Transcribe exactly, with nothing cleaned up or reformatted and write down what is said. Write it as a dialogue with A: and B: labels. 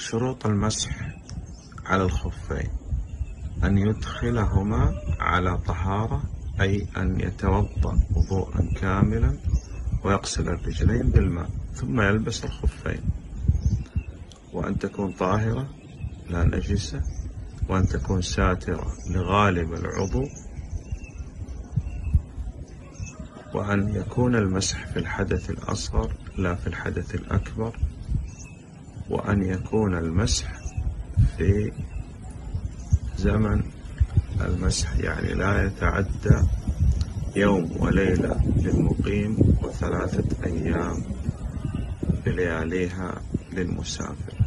A: شروط المسح على الخفين: أن يدخلهما على طهارة، أي أن يتوضأ وضوءا كاملا ويغسل الرجلين بالماء ثم يلبس الخفين، وأن تكون طاهرة لا نجسة، وأن تكون ساترة لغالب العضو، وأن يكون المسح في الحدث الأصغر لا في الحدث الأكبر، وأن يكون المسح في زمن المسح، يعني لا يتعدى يوم وليلة للمقيم وثلاثة أيام بلياليها للمسافر.